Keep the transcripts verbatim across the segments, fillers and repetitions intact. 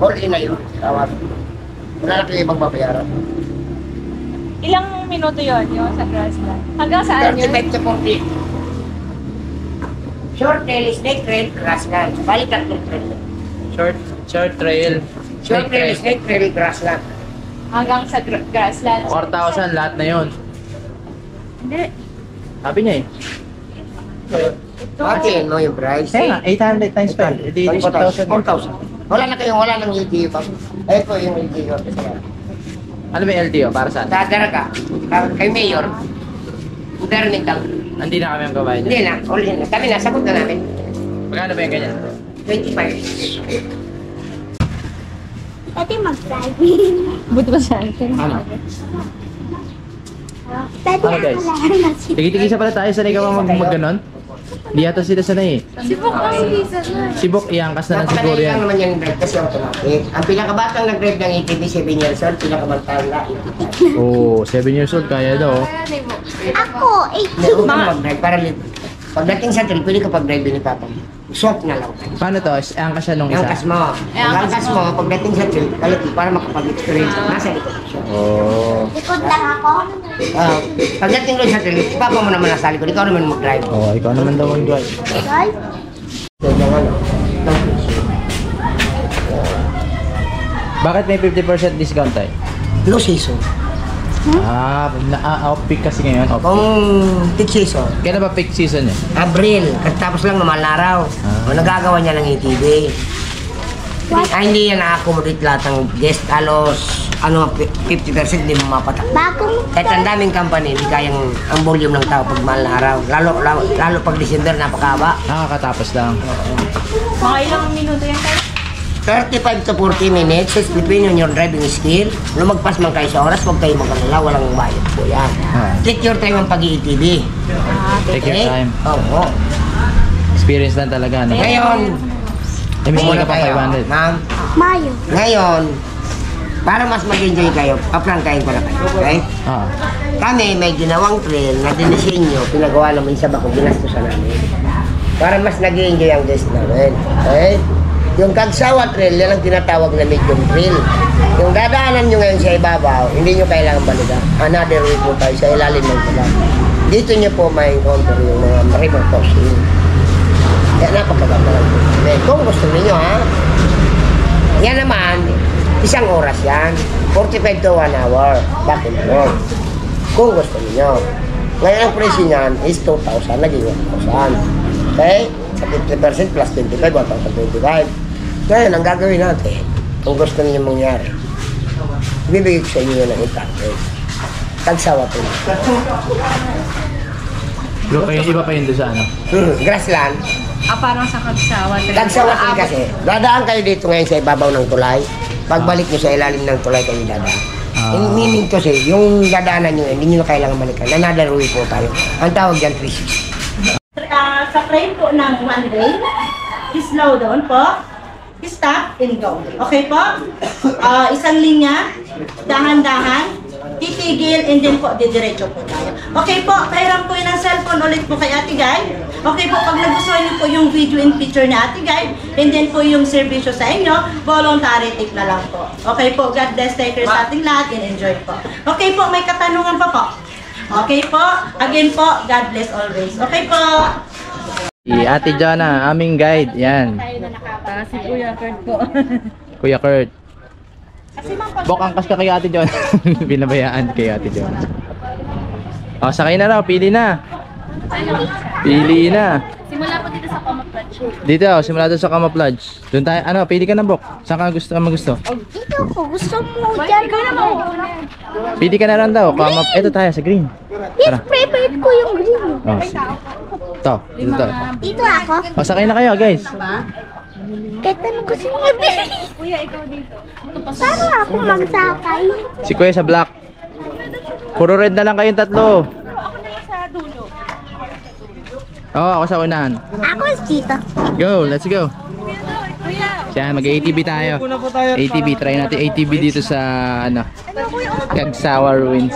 All in na yun. Tawag. Wala na kayo ibang babayaran. Ilang minuto yun, yung sa grassland? Hanggang saan yun? thirty-five to forty. Short trail, snake trail, grassland. Balik tatlong trail. Short, short trail. Short trail, snake trail, grassland. Hanggang sa gra grassland. four thousand lahat na yun. Hindi. Sabi niya eh. Bakit mo yung price? Kaya nga, eight hundred times five. Edi eight thousand. four thousand. Wala na kayong, wala nang L T O pa. Eh po yung L T O. Ano ba yung L T O? Para saan? Dadara ka. Kay Mayor. Internet lang. Hindi na kami ang kabayan Hindi niya. na, all in na. Kami na, sagot na namin. Magkano ba yung ganyan? twenty-five. Pwede mag-drive. Buti ba sa akin? Ano? Pwede Ano, guys? ako Tigi-tigisa pala tayo. Sanay ka ba mag, mag ganon? Hindi yata sila sanay eh. Sibok ang season na. Sibok, iangkas na lang siguro Napakadali yan. lang naman yung drive kasi automatic. Ang pinakabatang nag-drive ng A T V, seven years old, pinakabatang na A T V. Oh, seven years old, kaya daw. Ako, Hindi, huwag ka mag-drive para libre. Pagdating sa trail, pwede ka pag-drive ni Papa. Swap na lang. Paano to? Iangkas siya nung Yung isa? angkas mo. Yung angkas mo, pagdating sa trail, kalit para makapag-experience. Nasa likod siya. Oh. likod lang ako. Ah, pagdating doon sa trail, Papa mo naman nasa likod, ikaw naman mag-drive. Oh, ikaw naman daw ang drive. Guys, Yan yung ano. Bakit may fifty percent discount tayo? Low season. Ah, na ah, off-peak kasi ngayon. Off Kung peak season, Kailan ba peak season niya? Abril, tapos lang naman araw. Ah. O nagagawa niya ng A T V. Ay, hindi yan na-accommodate lahat ng guest. Halos, ano, fifty percent hindi mo mapatak. bagong Kahit ang daming company, hindi kayang ang volume ng tao pag mahal na araw. Lalo, lalo, lalo pag December, napakaba. Nakakatapos lang. Mga ilang minuto yan tayo? thirty-five to forty minutes, it's depending on your driving skill. Lumagpas man kayo sa oras, huwag kayo mag-alala, walang bayad po yan. Ah. Take your time ang pag-A T V. Take your time. Oo. Experience lang talaga, no? Ngayon, Eh, may muna ka pa tayo, five hundred. ma'am. Mayo. Ngayon, para mas mag-enjoy kayo, paprangkahin ko na kayo, okay? Ah. Kami may ginawang trail na dinisenyo, pinagawa namin sa bako, ginastusan namin. Para mas nag-enjoy ang guest namin, okay? Yung Kagsawa Trail, yan ang tinatawag na medium trail. Yung dadaanan nyo ngayon sa ibabaw, hindi nyo kailangan balikan. Another way po tayo sa ilalim ng tulang. Dito nyo po may encounter yung mga remote crossing. Kaya napakaganda lang po. Kung gusto niyo ha, yan naman, isang oras yan. forty-five to one hour, back and forth. Kung gusto niyo. Ngayon ang presyo niyan is two thousand, naging one thousand. Okay? Sa fifty percent plus twenty-five, one thousand twenty-five. Ngayon, ang gagawin natin, kung gusto niyo mangyari, ibibigay ko sa inyo ng impact. Kagsawa po. Iba pa yun, iba pa yun doon sa ano? Hmm, grassland. Ah, parang sa Kagsawa. Kagsawa po kasi. Dadaan kayo dito ngayon sa ibabaw ng tulay. Pagbalik nyo sa ilalim ng tulay kayo dadaan. Ah. In meaning kasi, yung dadaanan nyo, hindi nyo kailangan balikan. Another way po tayo. Ang tawag dyan, three sixty. Uh, sa frame po ng one way, slow down po, stop and go. Okay po? Uh, isang linya, dahan-dahan, titigil, and then po, didiretso po tayo. Okay po, pahiram po yun ang cellphone ulit po kay Ate Guy. Okay po, pag nagustuhan niyo po yung video and picture ni Ate Guy, and then po yung servisyo sa inyo, voluntary tip na lang po. Okay po, God bless, take care sa ating lahat, and enjoy po. Okay po, may katanungan pa po. Okay po, again po, God bless always. Okay po. Si Ate Jonna, aming guide. Yan. Ah, si Kuya Kurt po. Kuya Kurt. Bok, angkas ka kay Ate Jonna. Binabayaan kay Ate Jonna. O, sakay na raw. Pili na. Pili na. Simula po dito sa Camouflage. Dito, simula doon sa Camouflage. Doon tayo, ano, pili ka na, Bok. Saan ka gusto ka magusto? Dito ko, gusto mo dyan. Ikaw na mauna. Pili ka na rin daw. Camop, eto tayo sa green. Yes, prepared ko yung green. Oh, sige. Ito, dito tayo. Dito ako. O, sakay na kayo, guys. Kahit anong gusto mo ibili. Kuya, ikaw dito. Paano ako magsakay? Si Kuya sa black. Puro red na lang kayong tatlo. Ako na lang sa dulo. Oo, ako sa unahan. Ako dito. Go, let's go. Kuya. Siya, mag-A T V tayo. A T V, try natin A T V dito sa, ano, Kagsawa Ruins.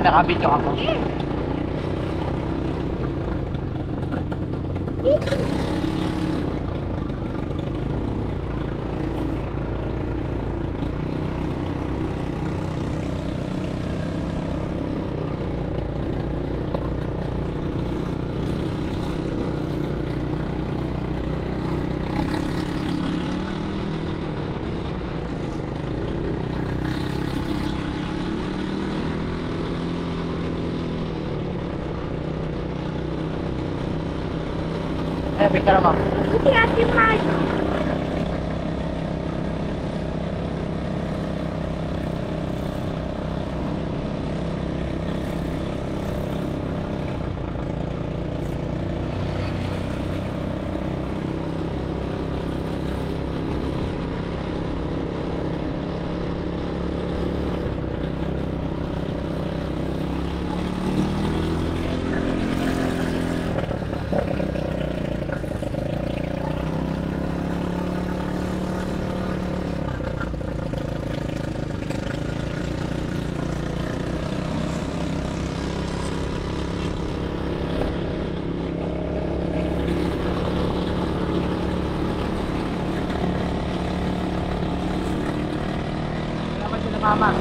nakabidyo ako. Eh, picture mo. Hindi ate Mark. Mama.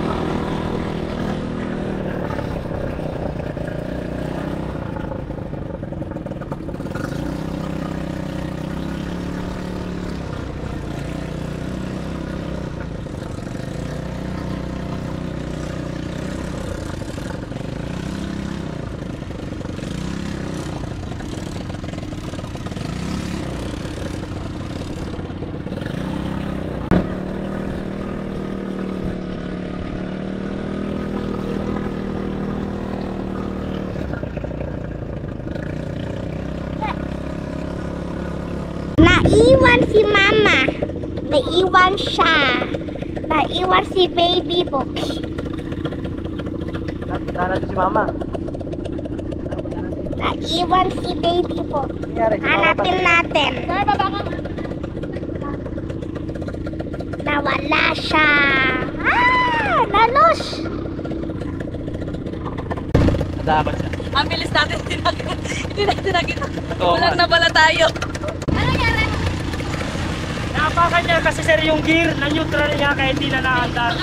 Naiwan si Mama. Naiwan siya. Naiwan si Baby Book. Nandito si Mama. Naiwan si Baby Book. Hanapin natin. Nawala siya. Ah! Nalos! Dapat siya. Ang bilis natin, hindi natin, hindi natin nakita. Oo Walang nga. nabala tayo. Napakan niya kasi sir yung gear na neutral niya kaya hindi na naandar.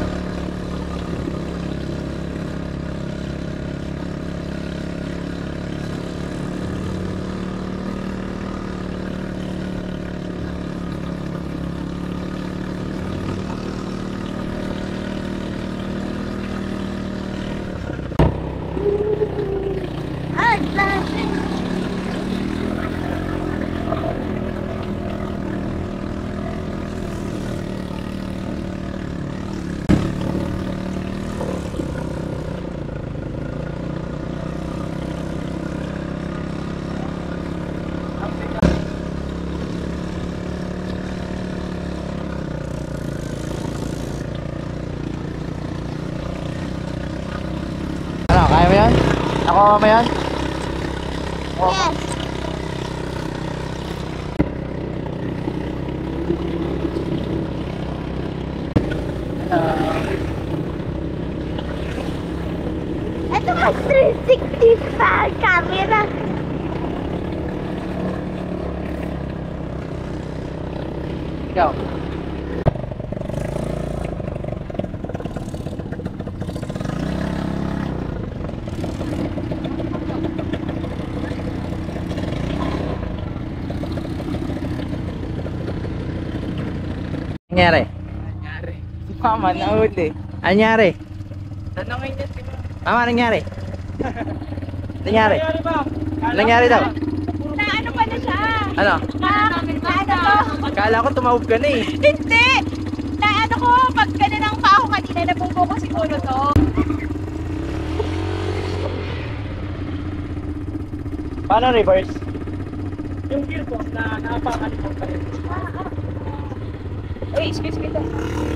Ano, kaya mo yan? Ako mo yan? Yes. Ito may three sixty pa camera. Ikaw. Nangyari? Nangyari. Si Mama nahuli. Nangyari? Tanongin niya si Mama. Mama, nangyari? Nangyari? Nangyari daw? Na ano pa na siya? Ano? Na, na ano ko? Akala ko tumawag ka na eh. Hindi! Na ano ko, pag ganun ang pao kanina, nabubo ko siguro to. Paano reverse? Yung gear po na napakan ko pa rin. Uy, excuse me to.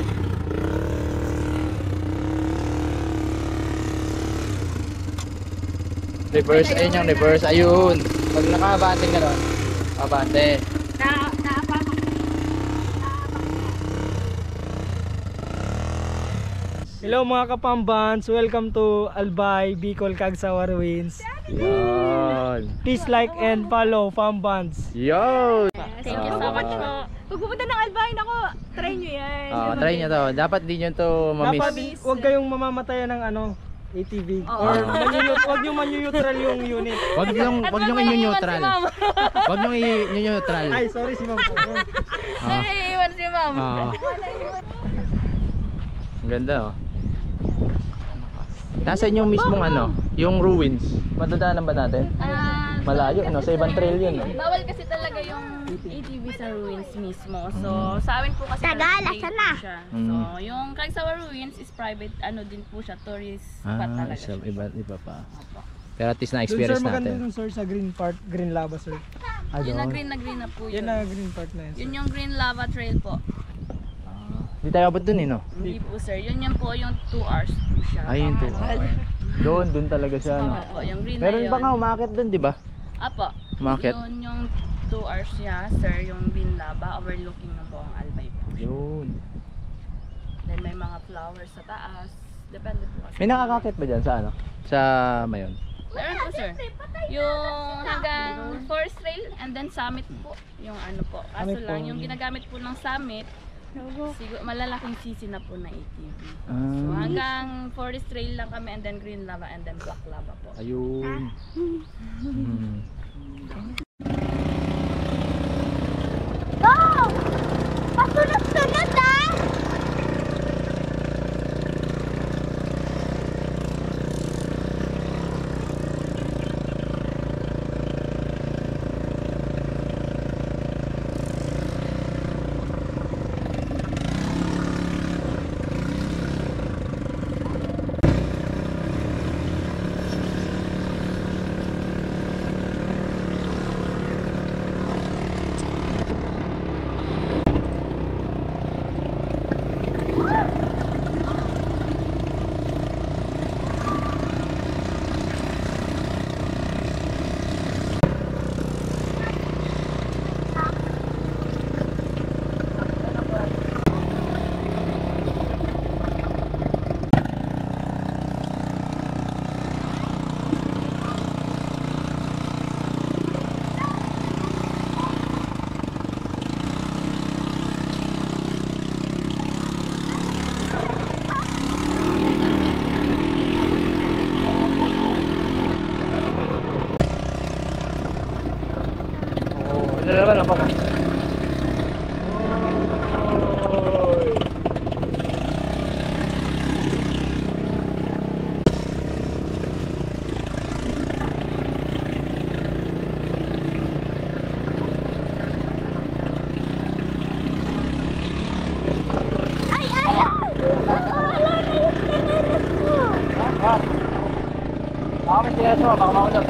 Reverse, ayun yung reverse, ayun. Pag nakabante ka doon, abante. Na, naapa ko. Hello mga kapambans, welcome to Albay, Bicol, Cagsawa Ruins. Yun. Please like and follow Pambans. Yun. Thank you so much po. Pag pupunta ng Albay, nako, try nyo yan. Ah, try nyo to. Dapat di nyo to Dapat mamiss. huwag kayong mamamatayan ng ano, A T V. Oo. Or manyunut, huwag nyo manyutral yung unit. Wag yung wag yung inyo-neutral. Wag yung inyo-neutral. Ay, sorry si ma'am po. Ah. Naiiwan si ma'am. Ah. Ang ganda oh. Nasaan yung mismong ano, yung ruins? Madadaanan ba natin? Ah, Malayo, no? Sa ibang trail yun. No? bawal kasi talaga yung A T V sa ruins mismo. So, sa amin po kasi Tagala, private sana. po siya. Mm. So, yung Cagsawa Ruins is private, ano din po siya, tourist spot Ah, talaga isa, siya. iba, iba pa. Pero at least Doon sir, na-experience maganda natin. dun sir sa green part, green lava sir. Ah, Yun na doon. green na green na po Yan yun. na green part na yan sir. Yun yung green lava trail po. Hindi tayo abot dun eh, no? Hindi po sir. Yun yung po yung two hours po siya. Ayun to. Doon, doon talaga siya, no? Opo, yung green Meron na yun. pa nga umakit doon, di ba? Apo. Umakyat? Yun yung two hours niya, sir, yung green lava, overlooking na po ang Albay po. Yun. Then may mga flowers sa taas. Depende po kasi. May nakakakit ba dyan sa ano? Sa Mayon? Meron po sir. Yung hanggang Forest Trail and then Summit po. Yung ano po. Kaso Summit po. lang, yung ginagamit po ng Summit, siguro malalaking sisi na po na A T V. So Ah, hanggang Forest Trail lang kami and then Green Lava and then Black Lava po. ayun. Hmm. Wow! Pasunod-sunod ah! Dalawa na pa ka. Ay, ay, ay! Wala na yung kinarin ko. Baka may siya sa baka maulog.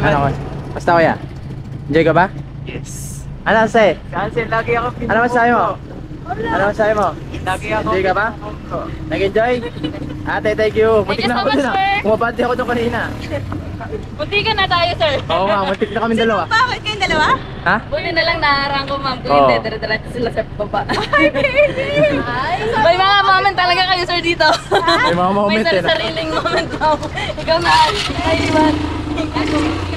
Ano ko? Basta kuya. Enjoy ka ba? Yes. Ano say? Kasi lagi ako pinupok. Ano masabi mo? Ano masabi mo? Lagi ako Enjoy ka ba? pinupok. Nag-enjoy? Ate, thank you. Muntik Thank you na so ako much, dun ah. sir. Pumabati ako doon kanina. Buti ka na tayo, sir. Oo nga, muntik na kami dalawa. Bakit kayong dalawa? Ha? Buti na lang naharang ko, ma'am. Kung Oo. hindi, dire-diretso sila sa baba. Ay, baby! May mga moment talaga kayo, sir, dito. May mga moment May eh, no? sariling moment, ma'am. Ikaw na. Ay, Iwan.